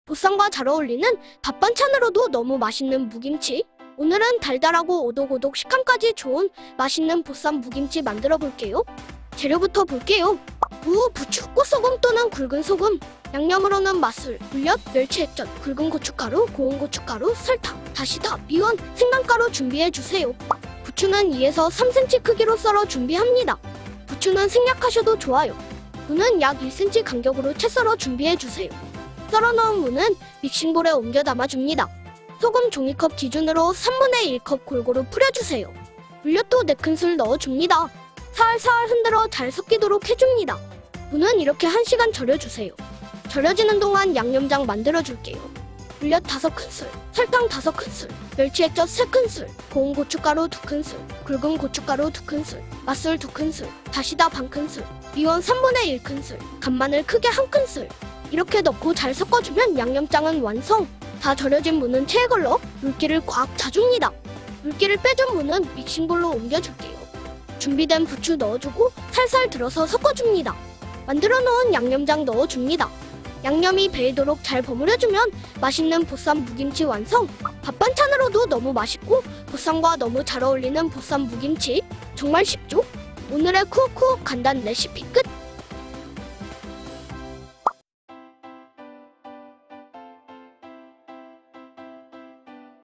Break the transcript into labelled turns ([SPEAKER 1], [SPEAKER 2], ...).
[SPEAKER 1] 보쌈과 잘 어울리는 밥 반찬으로도 너무 맛있는 무김치. 오늘은 달달하고 오독오독 식감까지 좋은 맛있는 보쌈 무김치 만들어 볼게요. 재료부터 볼게요. 무, 부추, 꽃소금 또는 굵은 소금, 양념으로는 맛술, 물엿, 멸치액젓, 굵은 고춧가루, 고운 고춧가루, 설탕, 다시다, 미원, 생강가루 준비해주세요. 부추는 2에서 3cm 크기로 썰어 준비합니다. 부추는 생략하셔도 좋아요. 무는 약 1cm 간격으로 채 썰어 준비해주세요. 썰어 넣은 무는 믹싱볼에 옮겨 담아줍니다. 소금 종이컵 기준으로 3분의 1컵 골고루 뿌려주세요. 물엿도 4큰술 넣어줍니다. 살살 흔들어 잘 섞이도록 해줍니다. 무는 이렇게 1시간 절여주세요. 절여지는 동안 양념장 만들어줄게요. 물엿 5큰술, 설탕 5큰술, 멸치액젓 3큰술, 고운 고춧가루 2큰술, 굵은 고춧가루 2큰술, 맛술 2큰술, 다시다 반큰술, 미원 3분의 1큰술, 간마늘 크게 1큰술. 이렇게 넣고 잘 섞어주면 양념장은 완성! 다 절여진 무는 체에 걸러 물기를 꽉 차줍니다. 물기를 빼준 무는 믹싱볼로 옮겨줄게요. 준비된 부추 넣어주고 살살 들어서 섞어줍니다. 만들어 놓은 양념장 넣어줍니다. 양념이 배이도록 잘 버무려주면 맛있는 보쌈 무김치 완성! 밥 반찬으로도 너무 맛있고 보쌈과 너무 잘 어울리는 보쌈 무김치. 정말 쉽죠? 오늘의 쿠옥쿠옥 간단 레시피 끝!